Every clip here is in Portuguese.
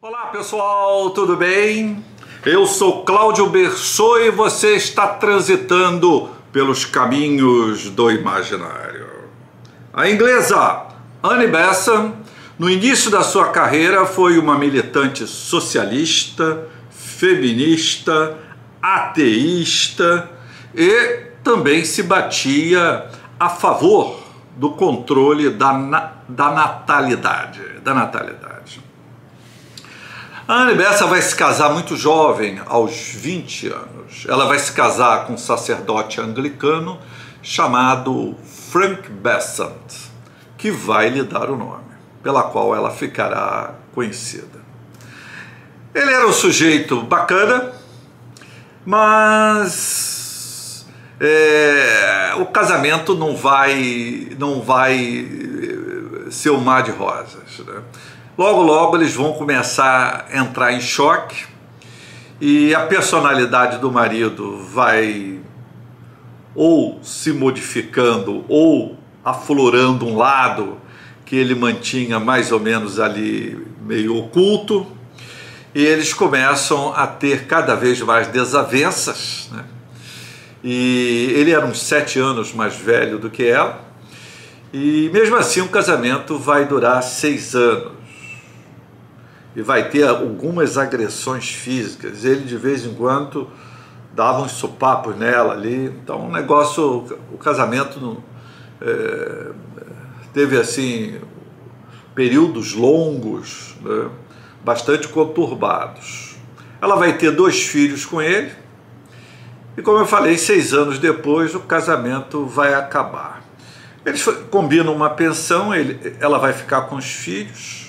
Olá pessoal, tudo bem? Eu sou Cláudio Bersot e você está transitando pelos caminhos do imaginário. A inglesa Annie Besant, no início da sua carreira, foi uma militante socialista, feminista, ateísta e também se batia a favor do controle da natalidade. A Annie Besant vai se casar muito jovem, aos 20 anos. Ela vai se casar com um sacerdote anglicano chamado Frank Besant, que vai lhe dar o nome, pela qual ela ficará conhecida. Ele era um sujeito bacana, mas o casamento não vai ser um mar de rosas, né? Logo eles vão começar a entrar em choque e a personalidade do marido vai ou se modificando ou aflorando um lado que ele mantinha mais ou menos ali meio oculto, e eles começam a ter cada vez mais desavenças, né? E ele era uns 7 anos mais velho do que ela, e mesmo assim o casamento vai durar 6 anos. E vai ter algumas agressões físicas. Ele de vez em quando dava uns sopapos nela ali. Então o casamento teve assim períodos longos, né, bastante conturbados. Ela vai ter 2 filhos com ele. E como eu falei, 6 anos depois o casamento vai acabar. Eles combinam uma pensão, ela vai ficar com os filhos.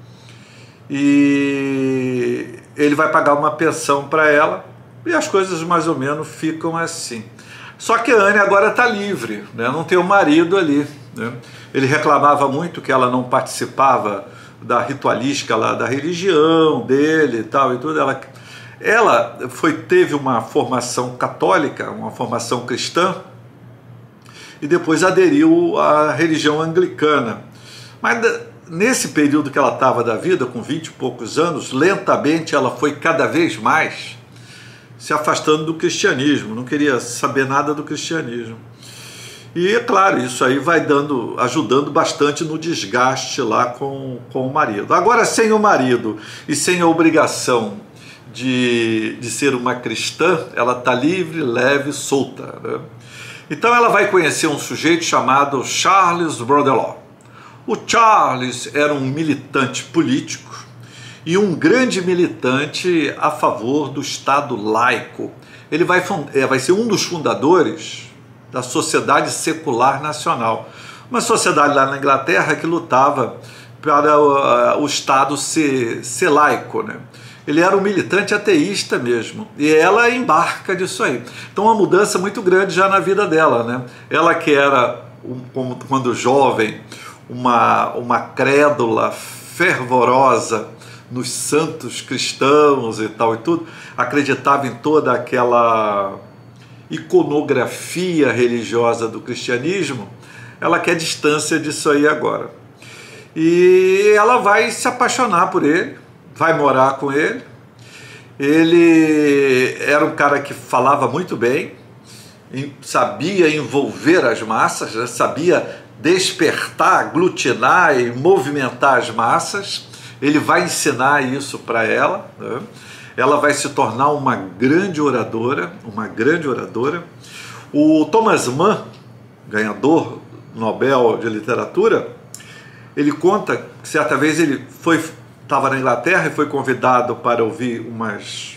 E ele vai pagar uma pensão para ela e as coisas mais ou menos ficam assim. Só que a Annie agora está livre, né? Não tem o marido ali, né? Ele reclamava muito que ela não participava da ritualística lá da religião dele e tal e tudo. Ela teve uma formação católica, uma formação cristã, e depois aderiu à religião anglicana. Mas nesse período que ela estava da vida, com 20 e poucos anos, lentamente ela foi cada vez mais se afastando do cristianismo, não queria saber nada do cristianismo. E é claro, isso aí vai ajudando bastante no desgaste lá com o marido. Agora, sem o marido e sem a obrigação de ser uma cristã, ela está livre, leve, solta, né? Então ela vai conhecer um sujeito chamado Charles Brodelaw. O Charles era um militante político e um grande militante a favor do Estado laico. Ele vai ser um dos fundadores da Sociedade Secular Nacional, uma sociedade lá na Inglaterra que lutava para o Estado ser laico, né? Ele era um militante ateísta mesmo, e ela embarca disso aí. Então uma mudança muito grande já na vida dela, né? Ela que era, quando jovem, uma crédula fervorosa nos santos cristãos e tal e tudo, acreditava em toda aquela iconografia religiosa do cristianismo. Ela quer distância disso aí agora. E ela vai se apaixonar por ele, vai morar com ele. Ele era um cara que falava muito bem, sabia envolver as massas, né? Sabia despertar, aglutinar e movimentar as massas. Ele vai ensinar isso para ela, né? Ela vai se tornar uma grande oradora, O Thomas Mann, ganhador do Nobel de Literatura, ele conta que certa vez ele estava na Inglaterra e foi convidado para ouvir umas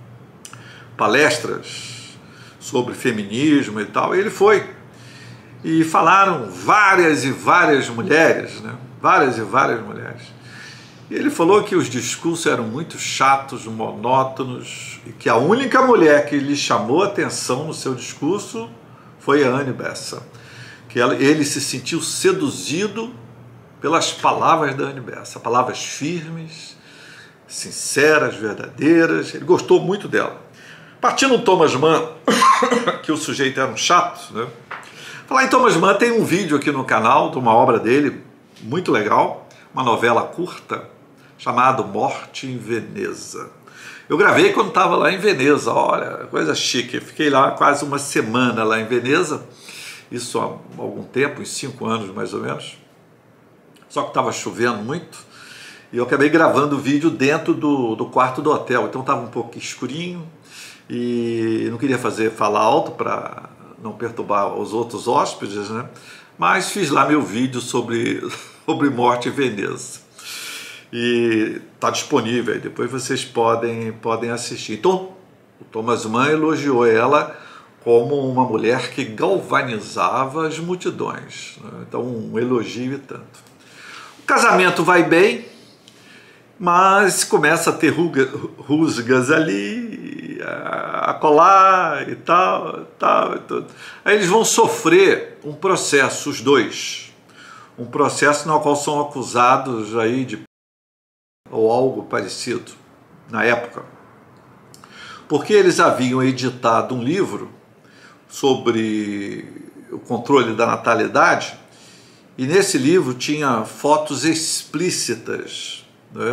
palestras sobre feminismo e tal, e ele foi. E falaram várias e várias mulheres, né? Várias e várias mulheres. E ele falou que os discursos eram muito chatos, monótonos, e que a única mulher que lhe chamou a atenção no seu discurso foi a Annie Besant. Que ele se sentiu seduzido pelas palavras da Annie Besant, palavras firmes, sinceras, verdadeiras. Ele gostou muito dela. Partindo do Thomas Mann, que o sujeito era um chato, né? Falar em Thomas Mann, tem um vídeo aqui no canal de uma obra dele muito legal, uma novela curta chamado Morte em Veneza. Eu gravei quando estava lá em Veneza, olha, coisa chique. Eu fiquei lá quase uma semana lá em Veneza, isso há algum tempo, uns 5 anos mais ou menos. Só que estava chovendo muito e eu acabei gravando o vídeo dentro do quarto do hotel, então estava um pouco escurinho e não queria falar alto para não perturbar os outros hóspedes, né? Mas fiz lá meu vídeo sobre Morte em Veneza. E está disponível, aí depois vocês podem assistir. Então, o Thomas Mann elogiou ela como uma mulher que galvanizava as multidões, né? Então, um elogio e tanto. O casamento vai bem, mas começa a ter rusgas ali, a colar e tal, e tudo. Aí eles vão sofrer um processo, os dois, um processo no qual são acusados aí de ou algo parecido na época, porque eles haviam editado um livro sobre o controle da natalidade e nesse livro tinha fotos explícitas, né?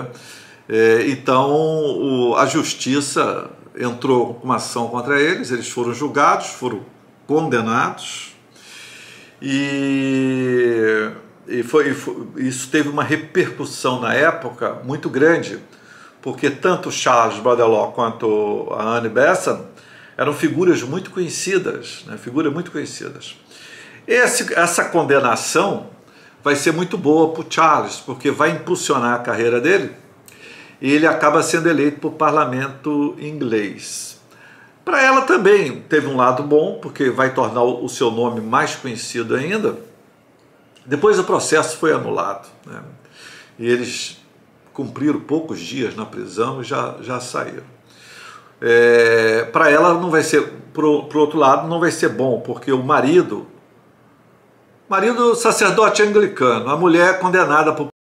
Então a justiça entrou com uma ação contra eles, eles foram julgados, foram condenados isso teve uma repercussão na época muito grande, porque tanto Charles Baudelaire quanto a Anne Besant eram figuras muito conhecidas, né? Essa condenação vai ser muito boa para o Charles, porque vai impulsionar a carreira dele e ele acaba sendo eleito para o parlamento inglês. Para ela também teve um lado bom, porque vai tornar o seu nome mais conhecido ainda. Depois o processo foi anulado, né? E eles cumpriram poucos dias na prisão e já saíram. Para ela não vai ser, pro outro lado, não vai ser bom, porque o marido sacerdote anglicano, a mulher condenada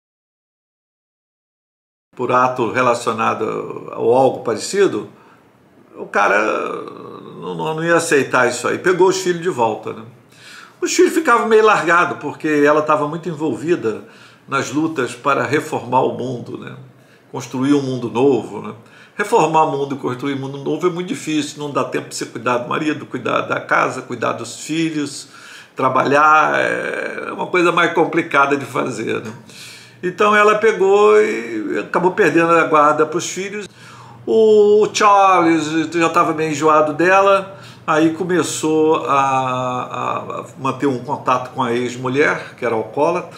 por ato relacionado a algo parecido, o cara não ia aceitar isso aí, pegou os filhos de volta, né? Os filhos ficavam meio largados, porque ela estava muito envolvida nas lutas para reformar o mundo, né? Construir um mundo novo, né? Reformar o mundo e construir um mundo novo é muito difícil, não dá tempo de você cuidar do marido, cuidar da casa, cuidar dos filhos, trabalhar, é uma coisa mais complicada de fazer, né? Então ela pegou e acabou perdendo a guarda para os filhos. O Charles já estava meio enjoado dela, aí começou a manter um contato com a ex-mulher, que era alcoólatra,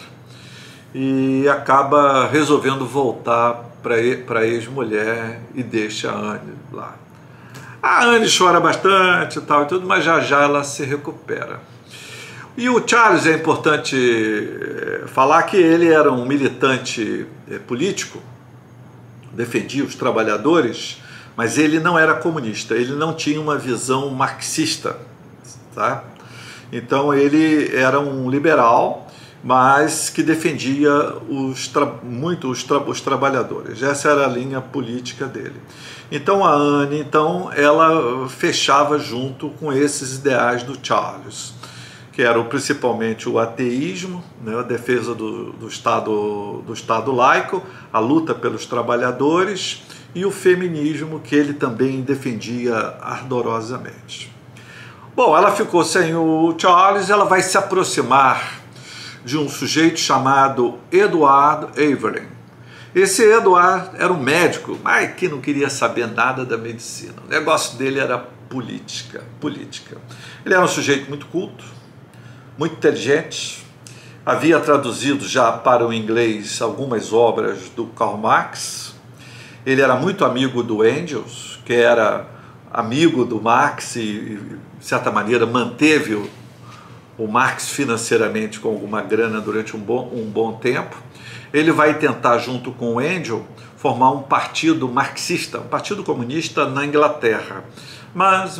e acaba resolvendo voltar para a ex-mulher e deixa a Anne lá. A Anne chora bastante e tal e tudo, mas já ela se recupera. E o Charles, é importante falar que ele era um militante político, defendia os trabalhadores, mas ele não era comunista, ele não tinha uma visão marxista, tá? Então ele era um liberal, mas que defendia muito os trabalhadores. Essa era a linha política dele. Então a Anne, ela fechava junto com esses ideais do Charles, que eram principalmente o ateísmo, né, a defesa do Estado laico, a luta pelos trabalhadores e o feminismo, que ele também defendia ardorosamente. Bom, ela ficou sem o Charles, ela vai se aproximar de um sujeito chamado Edward Aveling. Esse Edward era um médico, mas que não queria saber nada da medicina. O negócio dele era política. Ele era um sujeito muito culto, muito inteligente, havia traduzido já para o inglês algumas obras do Karl Marx. Ele era muito amigo do Engels, que era amigo do Marx e de certa maneira, manteve o Marx financeiramente com alguma grana durante um bom tempo. Ele vai tentar, junto com o Engels, formar um partido marxista, um partido comunista na Inglaterra. Mas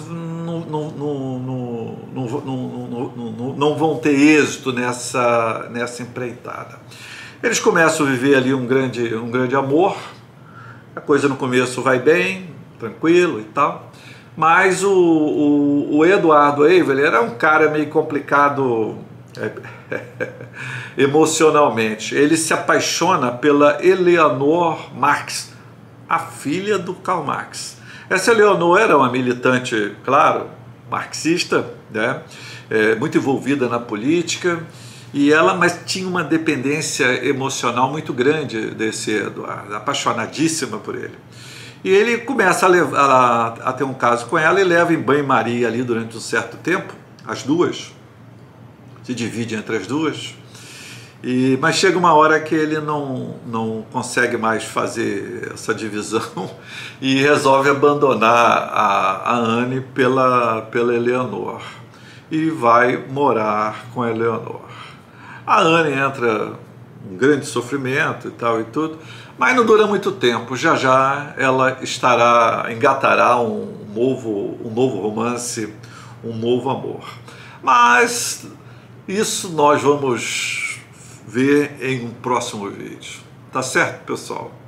não vão ter êxito nessa empreitada. Eles começam a viver ali um grande amor, a coisa no começo vai bem, tranquilo e tal, mas o Edward Aveling era um cara meio complicado emocionalmente. Ele se apaixona pela Eleanor Marx, a filha do Karl Marx. Essa Eleanor era uma militante, claro, marxista, né? Muito envolvida na política, mas tinha uma dependência emocional muito grande desse Eduardo, apaixonadíssima por ele. E ele começa a ter um caso com ela e leva em banho-maria ali durante um certo tempo, as duas, se divide entre as duas, mas chega uma hora que ele não consegue mais fazer essa divisão e resolve abandonar a Anne pela Eleanor e vai morar com a Eleanor. A Anne entra um grande sofrimento e tal e tudo, mas não dura muito tempo. Já já ela engatará um novo romance, um novo amor. Mas isso nós vamos ver em um próximo vídeo. Tá certo, pessoal?